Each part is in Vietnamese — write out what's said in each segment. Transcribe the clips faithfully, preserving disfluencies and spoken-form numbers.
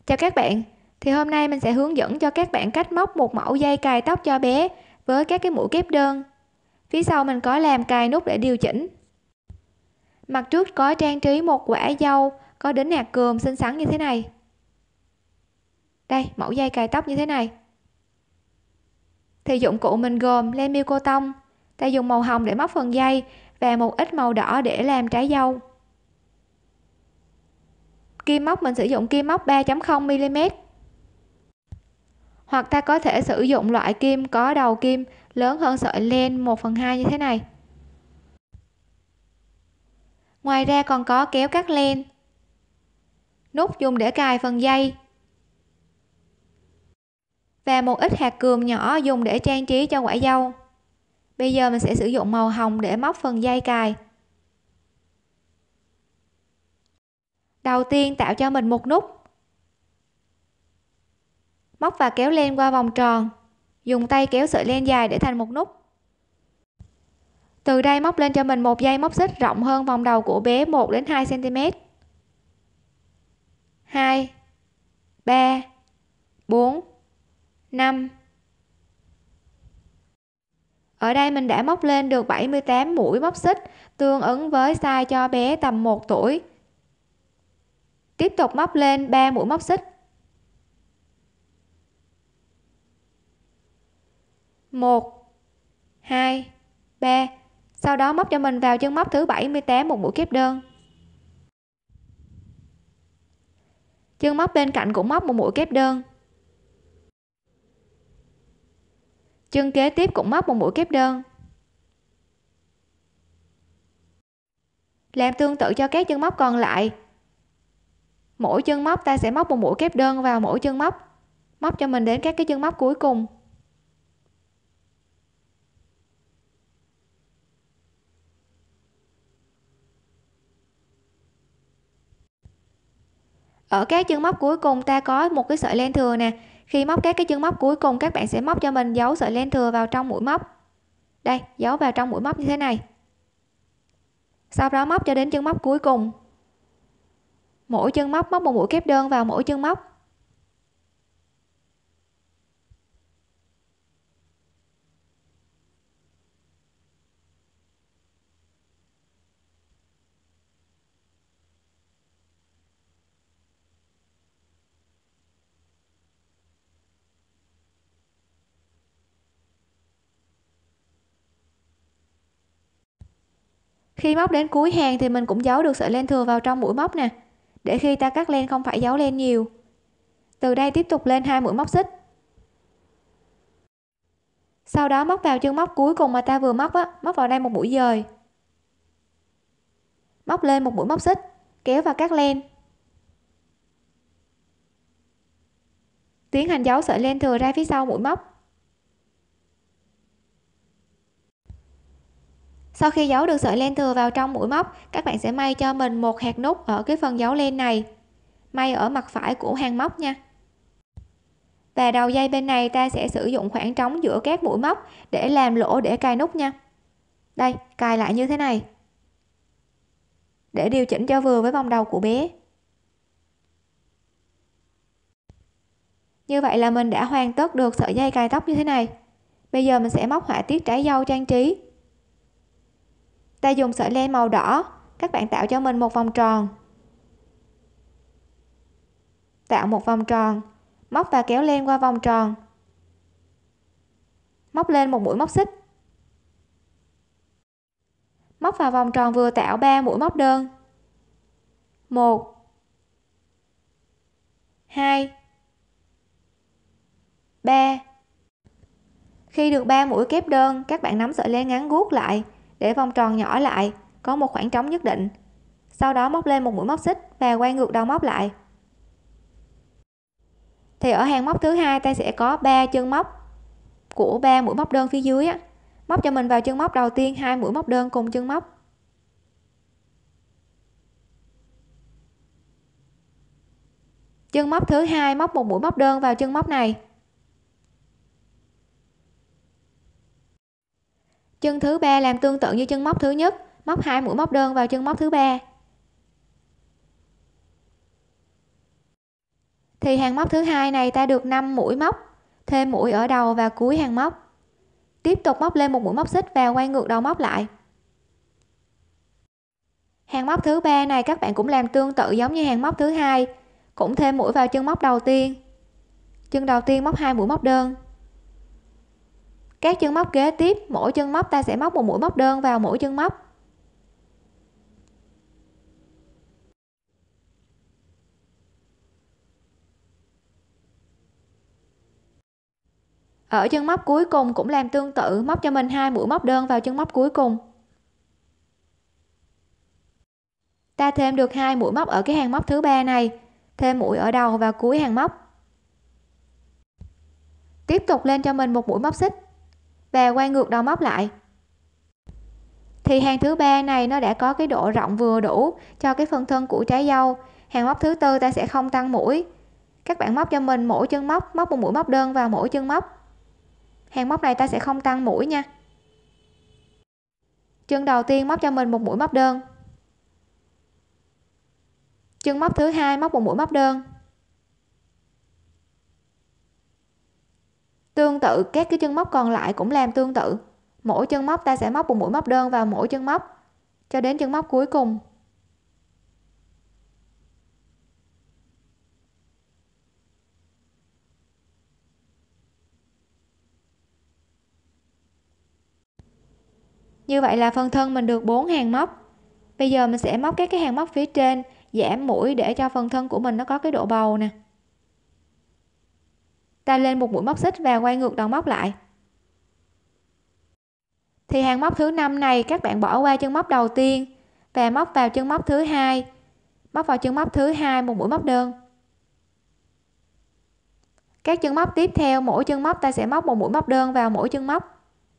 Chào các bạn, thì hôm nay mình sẽ hướng dẫn cho các bạn cách móc một mẫu dây cài tóc cho bé với các cái mũi kép đơn. Phía sau mình có làm cài nút để điều chỉnh. Mặt trước có trang trí một quả dâu có đính hạt cườm xinh xắn như thế này. Đây, mẫu dây cài tóc như thế này. Thì dụng cụ mình gồm len miêu cô tông, ta dùng màu hồng để móc phần dây và một ít màu đỏ để làm trái dâu. Kim móc mình sử dụng kim móc ba chấm không mi li mét. Hoặc ta có thể sử dụng loại kim có đầu kim lớn hơn sợi len một phần hai như thế này. Ngoài ra còn có kéo cắt len, nút dùng để cài phần dây và một ít hạt cườm nhỏ dùng để trang trí cho quả dâu. Bây giờ mình sẽ sử dụng màu hồng để móc phần dây cài. Đầu tiên tạo cho mình một nút, móc và kéo len qua vòng tròn, dùng tay kéo sợi len dài để thành một nút. Từ đây móc lên cho mình một dây móc xích rộng hơn vòng đầu của bé một đến hai xăng ti mét. hai, ba, bốn, năm. Ở đây mình đã móc lên được bảy mươi tám mũi móc xích, tương ứng với size cho bé tầm một tuổi. Tiếp tục móc lên ba mũi móc xích. một, hai, ba. Sau đó móc cho mình vào chân móc thứ bảy mươi tám một mũi kép đơn. Chân móc bên cạnh cũng móc một mũi kép đơn. Chân kế tiếp cũng móc một mũi kép đơn. Làm tương tự cho các chân móc còn lại. Mỗi chân móc ta sẽ móc một mũi kép đơn vào mỗi chân móc, móc cho mình đến các cái chân móc cuối cùng. Ở các chân móc cuối cùng ta có một cái sợi len thừa nè. Khi móc các cái chân móc cuối cùng, các bạn sẽ móc cho mình giấu sợi len thừa vào trong mũi móc. Đây, giấu vào trong mũi móc như thế này. Sau đó móc cho đến chân móc cuối cùng. Mỗi chân móc móc một mũi kép đơn vào mỗi chân móc. Khi móc đến cuối hàng thì mình cũng giấu được sợi len thừa vào trong mũi móc nè, để khi ta cắt len không phải giấu len nhiều. Từ đây tiếp tục lên hai mũi móc xích. Sau đó móc vào chân móc cuối cùng mà ta vừa móc á, móc vào đây một mũi dời. Móc lên một mũi móc xích, kéo và cắt len. Tiến hành giấu sợi len thừa ra phía sau mũi móc. Sau khi giấu được sợi len thừa vào trong mũi móc, các bạn sẽ may cho mình một hạt nút ở cái phần giấu len này. May ở mặt phải của hàng móc nha. Và đầu dây bên này ta sẽ sử dụng khoảng trống giữa các mũi móc để làm lỗ để cài nút nha. Đây, cài lại như thế này. Để điều chỉnh cho vừa với vòng đầu của bé. Như vậy là mình đã hoàn tất được sợi dây cài tóc như thế này. Bây giờ mình sẽ móc họa tiết trái dâu trang trí. Ta dùng sợi len màu đỏ, các bạn tạo cho mình một vòng tròn. Tạo một vòng tròn, móc và kéo len qua vòng tròn. Móc lên một mũi móc xích. Móc vào vòng tròn vừa tạo ba mũi móc đơn. một, hai, ba. Khi được ba mũi kép đơn, các bạn nắm sợi len ngắn guốc lại để vòng tròn nhỏ lại, có một khoảng trống nhất định. Sau đó móc lên một mũi móc xích và quay ngược đầu móc lại. Thì ở hàng móc thứ hai ta sẽ có ba chân móc của ba mũi móc đơn phía dưới á. Móc cho mình vào chân móc đầu tiên hai mũi móc đơn cùng chân móc. Chân móc thứ hai móc một mũi móc đơn vào chân móc này. Chân thứ ba làm tương tự như chân móc thứ nhất, móc hai mũi móc đơn vào chân móc thứ ba. Thì hàng móc thứ hai này ta được năm mũi móc, thêm mũi ở đầu và cuối hàng móc. Tiếp tục móc lên một mũi móc xích và quay ngược đầu móc lại. Hàng móc thứ ba này các bạn cũng làm tương tự giống như hàng móc thứ hai, cũng thêm mũi vào chân móc đầu tiên. Chân đầu tiên móc hai mũi móc đơn. Các chân móc kế tiếp, mỗi chân móc ta sẽ móc một mũi móc đơn vào mỗi chân móc. Ở chân móc cuối cùng cũng làm tương tự, móc cho mình hai mũi móc đơn vào chân móc cuối cùng. Ta thêm được hai mũi móc ở cái hàng móc thứ ba này, thêm mũi ở đầu và cuối hàng móc. Tiếp tục lên cho mình một mũi móc xích và quay ngược đầu móc lại. Thì hàng thứ ba này nó đã có cái độ rộng vừa đủ cho cái phần thân của trái dâu. Hàng móc thứ tư ta sẽ không tăng mũi. Các bạn móc cho mình mỗi chân móc móc một mũi móc đơn vào mỗi chân móc. Hàng móc này ta sẽ không tăng mũi nha. Chân đầu tiên móc cho mình một mũi móc đơn. Chân móc thứ hai móc một mũi móc đơn. Tương tự các cái chân móc còn lại cũng làm tương tự. Mỗi chân móc ta sẽ móc một mũi móc đơn vào mỗi chân móc cho đến chân móc cuối cùng. Như vậy là phần thân mình được bốn hàng móc. Bây giờ mình sẽ móc các cái hàng móc phía trên, giảm mũi để cho phần thân của mình nó có cái độ bầu nè. Ta lên một mũi móc xích và quay ngược đầu móc lại. Thì hàng móc thứ năm này các bạn bỏ qua chân móc đầu tiên và móc vào chân móc thứ hai. Móc vào chân móc thứ hai một mũi móc đơn. Các chân móc tiếp theo, mỗi chân móc ta sẽ móc một mũi móc đơn vào mỗi chân móc.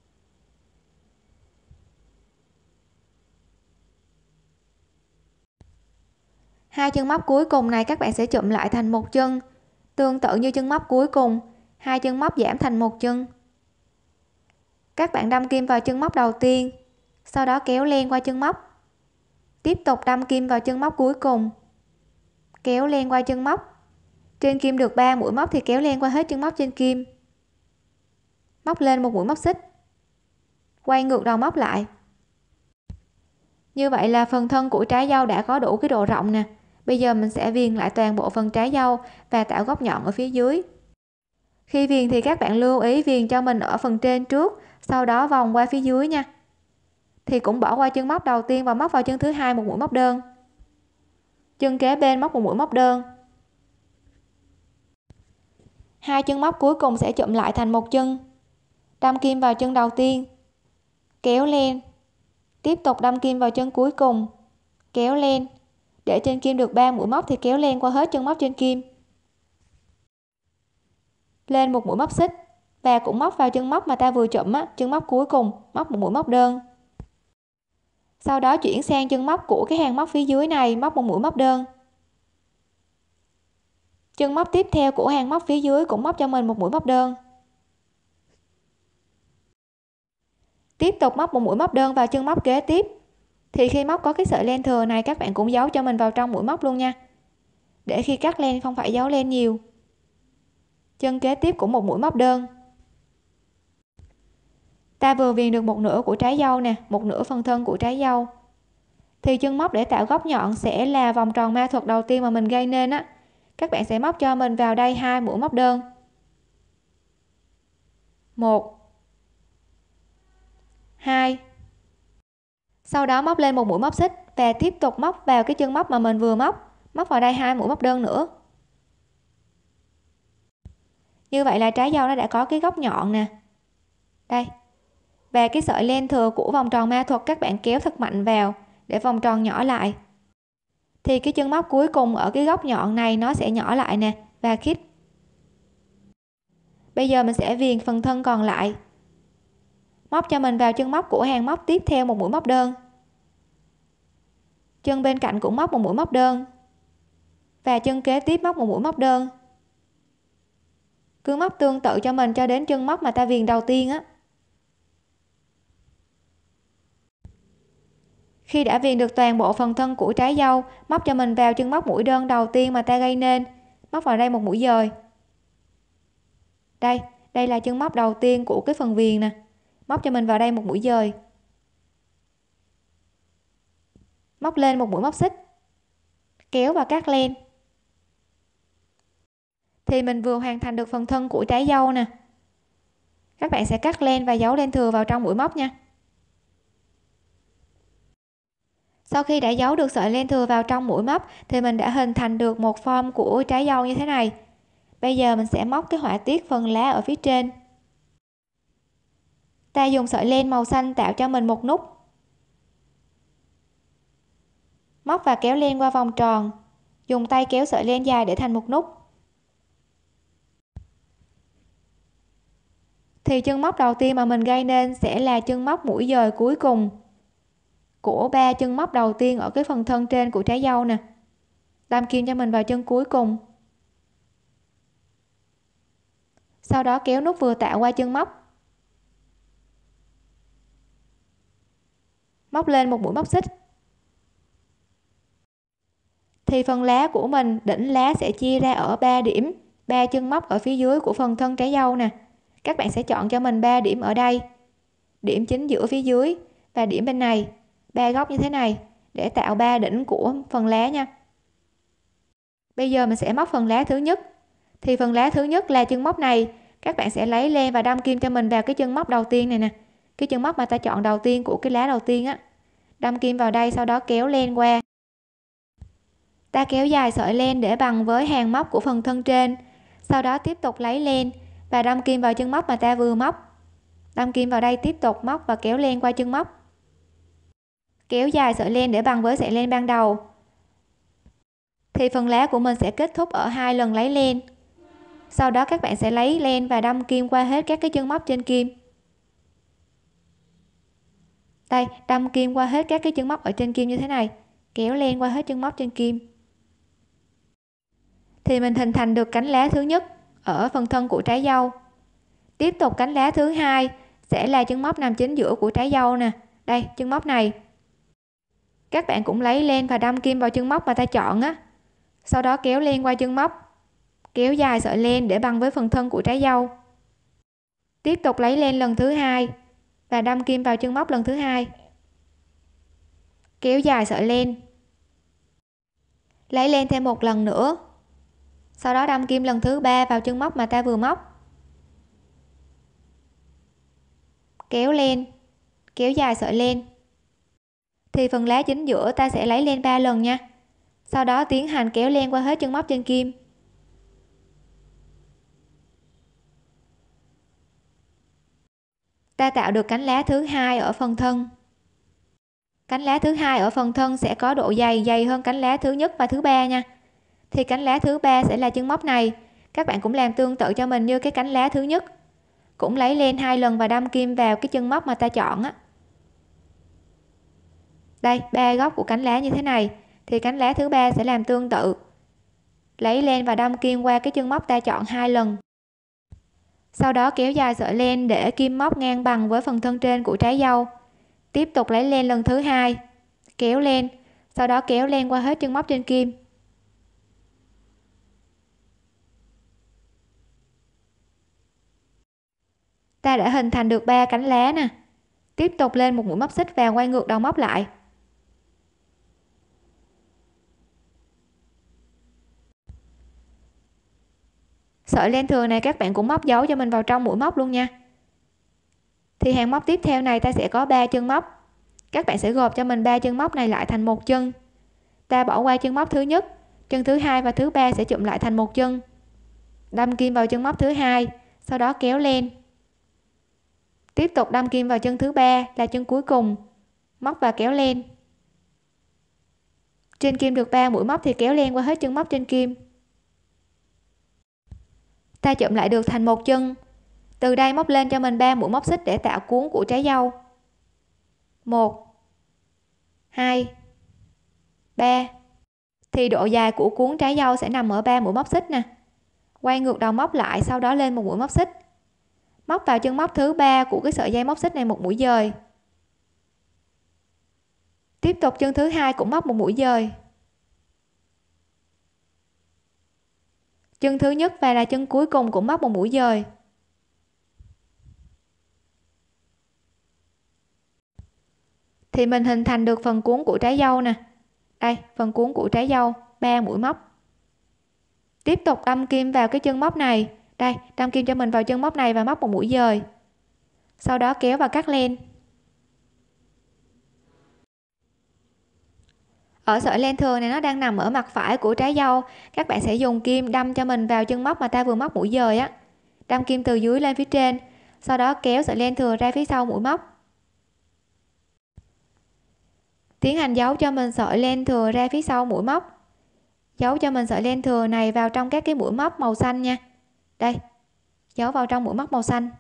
Hai chân móc cuối cùng này các bạn sẽ chụm lại thành một chân, tương tự như chân móc cuối cùng, hai chân móc giảm thành một chân. Các bạn đâm kim vào chân móc đầu tiên, sau đó kéo len qua chân móc. Tiếp tục đâm kim vào chân móc cuối cùng, kéo len qua chân móc. Trên kim được ba mũi móc thì kéo len qua hết chân móc trên kim. Móc lên một mũi móc xích, quay ngược đầu móc lại. Như vậy là phần thân của trái dâu đã có đủ cái độ rộng nè. Bây giờ mình sẽ viền lại toàn bộ phần trái dâu và tạo góc nhọn ở phía dưới. Khi viền thì các bạn lưu ý viền cho mình ở phần trên trước, sau đó vòng qua phía dưới nha. Thì cũng bỏ qua chân móc đầu tiên và móc vào chân thứ hai một mũi móc đơn. Chân kế bên móc một mũi móc đơn. Hai chân móc cuối cùng sẽ chụm lại thành một chân. Đâm kim vào chân đầu tiên, kéo len. Tiếp tục đâm kim vào chân cuối cùng, kéo len. Để trên kim được ba mũi móc thì kéo len qua hết chân móc trên kim. Lên một mũi móc xích và cũng móc vào chân móc mà ta vừa chụm á, chân móc cuối cùng, móc một mũi móc đơn. Sau đó chuyển sang chân móc của cái hàng móc phía dưới này, móc một mũi móc đơn. Chân móc tiếp theo của hàng móc phía dưới cũng móc cho mình một mũi móc đơn. Tiếp tục móc một mũi móc đơn vào chân móc kế tiếp. Thì khi móc có cái sợi len thừa này các bạn cũng giấu cho mình vào trong mũi móc luôn nha, để khi cắt len không phải giấu len nhiều. Chân kế tiếp cũng một mũi móc đơn. Ta vừa viền được một nửa của trái dâu nè, một nửa phần thân của trái dâu. Thì chân móc để tạo góc nhọn sẽ là vòng tròn ma thuật đầu tiên mà mình gây nên á. Các bạn sẽ móc cho mình vào đây hai mũi móc đơn. một, hai. Sau đó móc lên một mũi móc xích và tiếp tục móc vào cái chân móc mà mình vừa móc, móc vào đây hai mũi móc đơn nữa. Như vậy là trái dâu nó đã có cái góc nhọn nè. Đây. Và cái sợi len thừa của vòng tròn ma thuật các bạn kéo thật mạnh vào để vòng tròn nhỏ lại. Thì cái chân móc cuối cùng ở cái góc nhọn này nó sẽ nhỏ lại nè và khít. Bây giờ mình sẽ viền phần thân còn lại. Móc cho mình vào chân móc của hàng móc tiếp theo một mũi móc đơn. Chân bên cạnh cũng móc một mũi móc đơn. Và chân kế tiếp móc một mũi móc đơn. Cứ móc tương tự cho mình cho đến chân móc mà ta viền đầu tiên á. Khi đã viền được toàn bộ phần thân của trái dâu, móc cho mình vào chân móc mũi đơn đầu tiên mà ta gây nên móc vào đây một mũi dời. Đây, đây là chân móc đầu tiên của cái phần viền nè. Móc cho mình vào đây một mũi dời. Móc lên một mũi móc xích. Kéo và cắt len. Thì mình vừa hoàn thành được phần thân của trái dâu nè. Các bạn sẽ cắt len và giấu len thừa vào trong mũi móc nha. Sau khi đã giấu được sợi len thừa vào trong mũi móc thì mình đã hình thành được một form của trái dâu như thế này. Bây giờ mình sẽ móc cái họa tiết phần lá ở phía trên. Ta dùng sợi len màu xanh tạo cho mình một nút. Móc và kéo len qua vòng tròn. Dùng tay kéo sợi len dài để thành một nút. Thì chân móc đầu tiên mà mình gây nên sẽ là chân móc mũi dời cuối cùng của ba chân móc đầu tiên ở cái phần thân trên của trái dâu nè. Đâm kim cho mình vào chân cuối cùng. Sau đó kéo nút vừa tạo qua chân móc. Móc lên một mũi móc xích. Thì phần lá của mình, đỉnh lá sẽ chia ra ở ba điểm, ba chân móc ở phía dưới của phần thân trái dâu nè. Các bạn sẽ chọn cho mình ba điểm ở đây. Điểm chính giữa phía dưới và điểm bên này, ba góc như thế này để tạo ba đỉnh của phần lá nha. Bây giờ mình sẽ móc phần lá thứ nhất. Thì phần lá thứ nhất là chân móc này, các bạn sẽ lấy len và đâm kim cho mình vào cái chân móc đầu tiên này nè. Cái chân móc mà ta chọn đầu tiên của cái lá đầu tiên á. Đâm kim vào đây, sau đó kéo len qua. Ta kéo dài sợi len để bằng với hàng móc của phần thân trên. Sau đó tiếp tục lấy len và đâm kim vào chân móc mà ta vừa móc. Đâm kim vào đây, tiếp tục móc và kéo len qua chân móc. Kéo dài sợi len để bằng với sợi len ban đầu. Thì phần lá của mình sẽ kết thúc ở hai lần lấy len. Sau đó các bạn sẽ lấy len và đâm kim qua hết các cái chân móc trên kim. Đây, đâm kim qua hết các cái chân móc ở trên kim như thế này, kéo len qua hết chân móc trên kim. Thì mình hình thành được cánh lá thứ nhất ở phần thân của trái dâu. Tiếp tục cánh lá thứ hai sẽ là chân móc nằm chính giữa của trái dâu nè. Đây, chân móc này. Các bạn cũng lấy len và đâm kim vào chân móc mà ta chọn á. Sau đó kéo len qua chân móc, kéo dài sợi len để bằng với phần thân của trái dâu. Tiếp tục lấy len lần thứ hai và đâm kim vào chân móc lần thứ hai. Kéo dài sợi len. Lấy len thêm một lần nữa. Sau đó đâm kim lần thứ ba vào chân móc mà ta vừa móc. Kéo len, kéo dài sợi len. Thì phần lá chính giữa ta sẽ lấy len ba lần nha. Sau đó tiến hành kéo len qua hết chân móc trên kim. Ta tạo được cánh lá thứ hai ở phần thân. Cánh lá thứ hai ở phần thân sẽ có độ dày dày hơn cánh lá thứ nhất và thứ ba nha. Thì cánh lá thứ ba sẽ là chân móc này. Các bạn cũng làm tương tự cho mình như cái cánh lá thứ nhất. Cũng lấy len hai lần và đâm kim vào cái chân móc mà ta chọn á. Đây, ba góc của cánh lá như thế này. Thì cánh lá thứ ba sẽ làm tương tự. Lấy len và đâm kim qua cái chân móc ta chọn hai lần. Sau đó kéo dài sợi len để kim móc ngang bằng với phần thân trên của trái dâu. Tiếp tục lấy len lần thứ hai, kéo len, sau đó kéo len qua hết chân móc trên kim. Ta đã hình thành được ba cánh lá nè. Tiếp tục lên một mũi móc xích và quay ngược đầu móc lại. Sợi len thừa này các bạn cũng móc dấu cho mình vào trong mũi móc luôn nha. Thì hàng móc tiếp theo này ta sẽ có ba chân móc. Các bạn sẽ gộp cho mình ba chân móc này lại thành một chân. Ta bỏ qua chân móc thứ nhất, chân thứ hai và thứ ba sẽ chụm lại thành một chân. Đâm kim vào chân móc thứ hai, sau đó kéo len. Tiếp tục đâm kim vào chân thứ ba là chân cuối cùng, móc và kéo len. Trên kim được ba mũi móc thì kéo len qua hết chân móc trên kim. Ta chụm lại được thành một chân. Từ đây móc lên cho mình ba mũi móc xích để tạo cuốn của trái dâu. một hai ba. Thì độ dài của cuốn trái dâu sẽ nằm ở ba mũi móc xích nè. Quay ngược đầu móc lại, sau đó lên một mũi móc xích. Móc vào chân móc thứ ba của cái sợi dây móc xích này một mũi dời. Tiếp tục chân thứ hai cũng móc một mũi dời. chân thứ nhất và là chân cuối cùng cũng móc một mũi dời. Thì mình hình thành được phần cuốn của trái dâu nè. Đây, phần cuốn của trái dâu, ba mũi móc. Tiếp tục đâm kim vào cái chân móc này. Đây, đâm kim cho mình vào chân móc này và móc một mũi dời. Sau đó kéo và cắt len. Ở sợi len thừa này nó đang nằm ở mặt phải của trái dâu, các bạn sẽ dùng kim đâm cho mình vào chân móc mà ta vừa móc mũi dời á. Đâm kim từ dưới lên phía trên, sau đó kéo sợi len thừa ra phía sau mũi móc. Tiến hành giấu cho mình sợi len thừa ra phía sau mũi móc. Giấu cho mình sợi len thừa này vào trong các cái mũi móc màu xanh nha. Đây, giấu vào trong mũi móc màu xanh.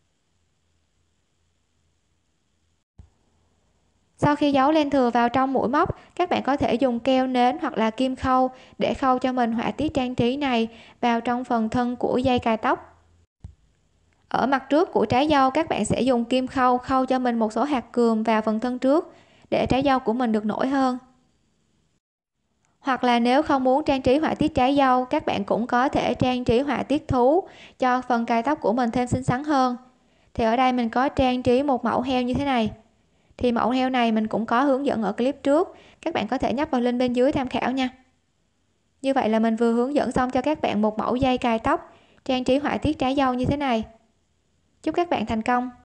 Sau khi giấu len thừa vào trong mũi móc, các bạn có thể dùng keo nến hoặc là kim khâu để khâu cho mình họa tiết trang trí này vào trong phần thân của dây cài tóc. Ở mặt trước của trái dâu, các bạn sẽ dùng kim khâu khâu cho mình một số hạt cườm vào phần thân trước để trái dâu của mình được nổi hơn. Hoặc là nếu không muốn trang trí họa tiết trái dâu, các bạn cũng có thể trang trí họa tiết thú cho phần cài tóc của mình thêm xinh xắn hơn. Thì ở đây mình có trang trí một mẫu heo như thế này. Thì mẫu heo này mình cũng có hướng dẫn ở clip trước, các bạn có thể nhấp vào link bên dưới tham khảo nha. Như vậy là mình vừa hướng dẫn xong cho các bạn một mẫu dây cài tóc trang trí họa tiết trái dâu như thế này. Chúc các bạn thành công.